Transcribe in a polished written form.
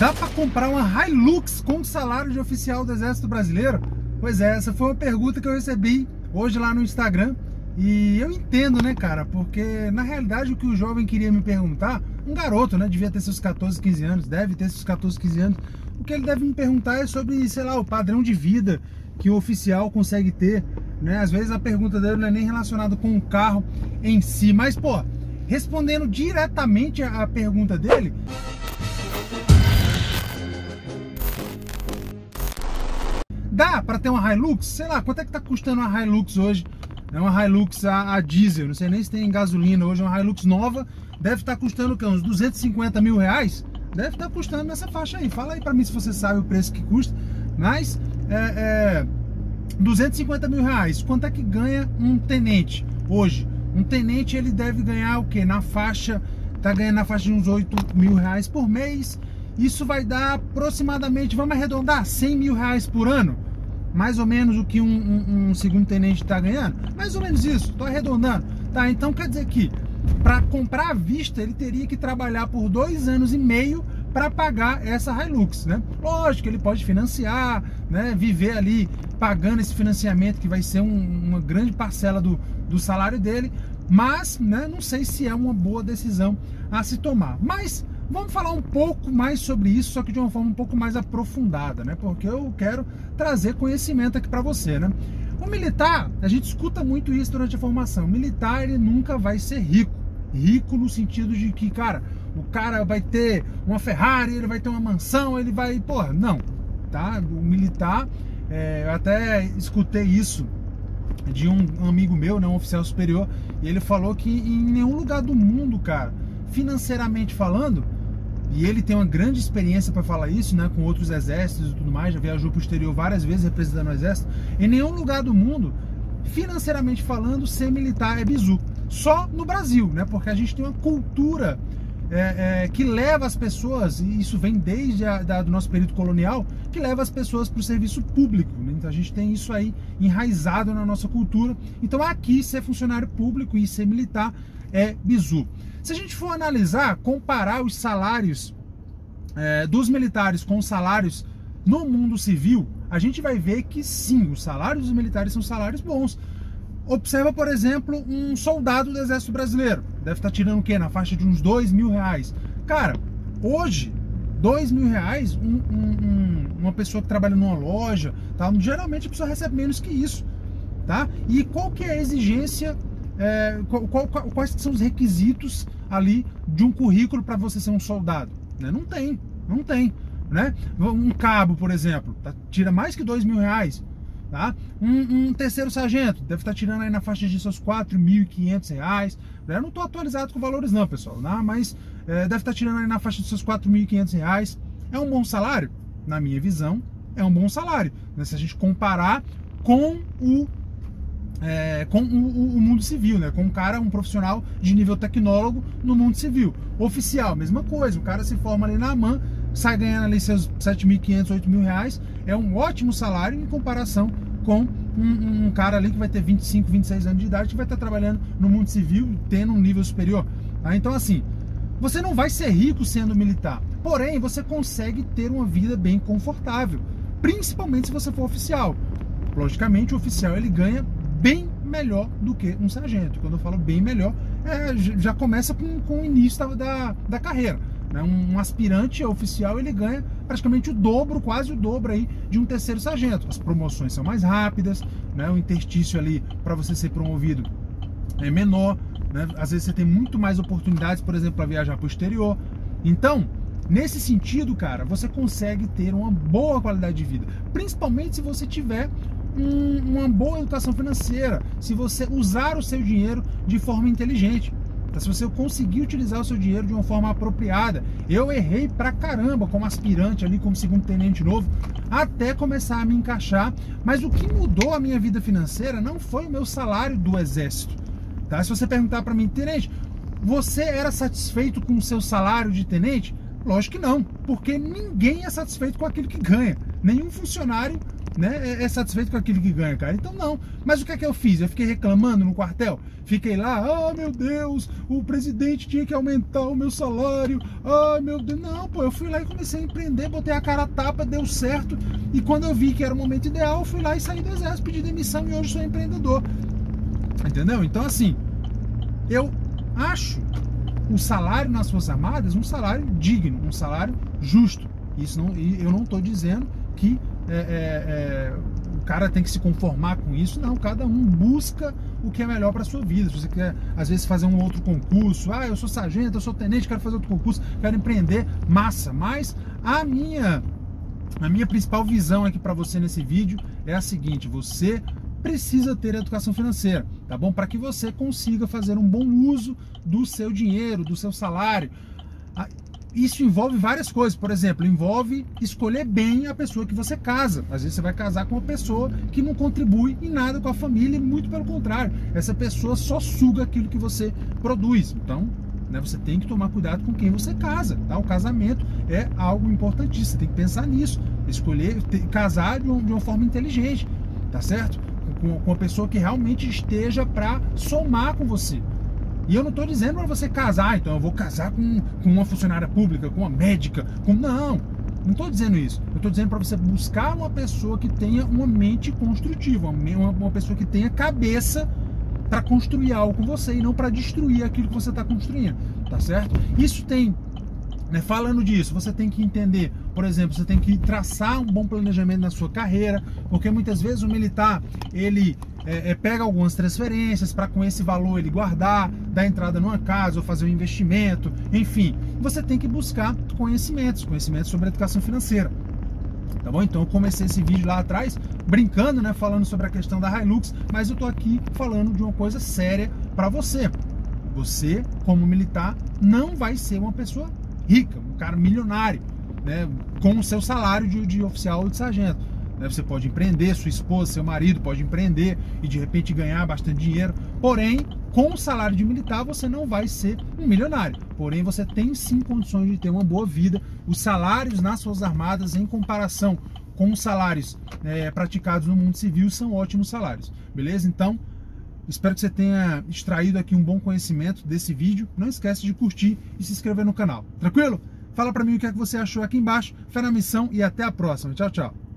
Dá para comprar uma Hilux com salário de oficial do Exército Brasileiro? Pois é, essa foi uma pergunta que eu recebi hoje lá no Instagram. E eu entendo, né, cara? Porque na realidade o que o jovem queria me perguntar, um garoto, né, devia ter seus 14, 15 anos, deve ter seus 14, 15 anos. O que ele deve me perguntar é sobre, sei lá, o padrão de vida que o oficial consegue ter, né? Às vezes a pergunta dele não é nem relacionada com o carro em si, mas, pô, respondendo diretamente a pergunta dele, dá para ter uma Hilux? Sei lá, quanto é que tá custando uma Hilux hoje? É uma Hilux a diesel, não sei nem se tem gasolina hoje, uma Hilux nova, deve estar custando o quê? Uns 250 mil reais? Deve estar custando nessa faixa aí. Fala aí para mim se você sabe o preço que custa. Mas 250 mil reais, quanto é que ganha um tenente hoje? Um tenente ele deve ganhar o quê? Na faixa, tá ganhando na faixa de uns 8 mil reais por mês. Isso vai dar aproximadamente, vamos arredondar, 100 mil reais por ano. Mais ou menos o que um segundo tenente está ganhando. Mais ou menos isso, estou arredondando. Tá, então quer dizer que para comprar à vista ele teria que trabalhar por 2 anos e meio para pagar essa Hilux, né? Lógico, ele pode financiar, né? Viver ali pagando esse financiamento que vai ser uma grande parcela do salário dele, mas, né, não sei se é uma boa decisão a se tomar. Mas vamos falar um pouco mais sobre isso, só que de uma forma um pouco mais aprofundada, né? Porque eu quero trazer conhecimento aqui para você, né? O militar, a gente escuta muito isso durante a formação. O militar, ele nunca vai ser rico. Rico no sentido de que, cara, o cara vai ter uma Ferrari, ele vai ter uma mansão, ele vai... Porra, não, tá? O militar, eu até escutei isso de um amigo meu, né, um oficial superior, e ele falou que em nenhum lugar do mundo, cara, financeiramente falando, e ele tem uma grande experiência para falar isso, né, com outros exércitos e tudo mais, já viajou para o exterior várias vezes representando o exército. Em nenhum lugar do mundo, financeiramente falando, ser militar é bizu. Só no Brasil, né, porque a gente tem uma cultura que leva as pessoas, e isso vem desde do nosso período colonial, que leva as pessoas para o serviço público, né? Então a gente tem isso aí enraizado na nossa cultura. Então aqui ser funcionário público e ser militar é bizu. Se a gente for analisar, comparar os salários dos militares com os salários no mundo civil, a gente vai ver que sim, os salários dos militares são salários bons. Observa, por exemplo, um soldado do Exército Brasileiro, deve estar tirando o quê? Na faixa de uns 2 mil reais. Cara, hoje, 2 mil reais, uma pessoa que trabalha numa loja, tá? Geralmente a pessoa recebe menos que isso, tá? E qual que é a exigência, quais são os requisitos ali de um currículo para você ser um soldado? Né? Não tem, né? Um cabo, por exemplo, tira mais que 2 mil reais. Tá? Um terceiro sargento deve estar tirando aí na faixa de seus 4.500 reais. Eu não estou atualizado com valores não, pessoal, né? Mas deve estar tirando aí na faixa de seus 4.500 reais. É um bom salário? Na minha visão, é um bom salário, né? Se a gente comparar com o mundo civil, né? Com um profissional de nível tecnólogo no mundo civil. Oficial, mesma coisa, o cara se forma ali na AMAN, sai ganhando ali seus 7.500, 8 mil reais, é um ótimo salário em comparação com um cara ali que vai ter 25, 26 anos de idade, que vai estar trabalhando no mundo civil, tendo um nível superior. Tá? Então assim, você não vai ser rico sendo militar, porém você consegue ter uma vida bem confortável, principalmente se você for oficial. Logicamente o oficial ele ganha bem melhor do que um sargento. Quando eu falo bem melhor, já começa com o início da carreira. Um aspirante oficial ele ganha praticamente o dobro, quase o dobro aí de um terceiro sargento. As promoções são mais rápidas, né? O interstício ali para você ser promovido é menor, né? Às vezes você tem muito mais oportunidades, por exemplo, para viajar para o exterior. Então, nesse sentido, cara, você consegue ter uma boa qualidade de vida, principalmente se você tiver uma boa educação financeira, se você usar o seu dinheiro de forma inteligente. Se você conseguir utilizar o seu dinheiro de uma forma apropriada. Eu errei pra caramba como aspirante ali, como segundo tenente novo, até começar a me encaixar. Mas o que mudou a minha vida financeira não foi o meu salário do exército, tá? Se você perguntar pra mim, tenente, você era satisfeito com o seu salário de tenente? Lógico que não, porque ninguém é satisfeito com aquilo que ganha. Nenhum funcionário, né, é satisfeito com aquilo que ganha, cara. Então não. Mas o que é que eu fiz? Eu fiquei reclamando no quartel? Fiquei lá, ah, meu Deus, o presidente tinha que aumentar o meu salário. Ah, meu Deus. Não, pô, eu fui lá e comecei a empreender, botei a cara a tapa, deu certo. E quando eu vi que era o momento ideal, eu fui lá e saí do exército, pedi demissão e hoje sou empreendedor. Entendeu? Então assim, eu acho o salário nas Forças Armadas um salário digno, um salário justo. Isso não, eu não estou dizendo que o cara tem que se conformar com isso, não. Cada um busca o que é melhor para a sua vida. Se você quer, às vezes, fazer um outro concurso, eu sou sargento, eu sou tenente, quero fazer outro concurso, quero empreender, massa. Mas a minha principal visão aqui para você nesse vídeo é a seguinte: você precisa ter educação financeira, tá bom? Para que você consiga fazer um bom uso do seu dinheiro, do seu salário. Isso envolve várias coisas. Por exemplo, envolve escolher bem a pessoa que você casa. Às vezes você vai casar com uma pessoa que não contribui em nada com a família, e muito pelo contrário, essa pessoa só suga aquilo que você produz. Então, né, você tem que tomar cuidado com quem você casa, tá? O casamento é algo importantíssimo, você tem que pensar nisso, escolher, casar de uma forma inteligente, tá certo? Com uma pessoa que realmente esteja para somar com você. E eu não estou dizendo para você casar, então eu vou casar com uma funcionária pública, com uma médica, não estou dizendo isso. Eu estou dizendo para você buscar uma pessoa que tenha uma mente construtiva, uma pessoa que tenha cabeça para construir algo com você e não para destruir aquilo que você está construindo, tá certo? Isso tem, né, falando disso, você tem que entender, por exemplo, você tem que traçar um bom planejamento na sua carreira, porque muitas vezes o militar, ele pega algumas transferências para com esse valor ele guardar, dar entrada numa casa ou fazer um investimento, enfim. Você tem que buscar conhecimentos sobre educação financeira. Tá bom? Então eu comecei esse vídeo lá atrás brincando, né, falando sobre a questão da Hilux, mas eu tô aqui falando de uma coisa séria para você. Você, como militar, não vai ser uma pessoa rica, um cara milionário, né, com o seu salário de oficial ou de sargento. Você pode empreender, sua esposa, seu marido pode empreender e de repente ganhar bastante dinheiro. Porém, com o salário de militar você não vai ser um milionário. Porém, você tem sim condições de ter uma boa vida. Os salários nas Forças Armadas, em comparação com os salários praticados no mundo civil, são ótimos salários. Beleza? Então, espero que você tenha extraído aqui um bom conhecimento desse vídeo. Não esquece de curtir e se inscrever no canal. Tranquilo? Fala pra mim o que é que você achou aqui embaixo. Fé na missão e até a próxima. Tchau, tchau.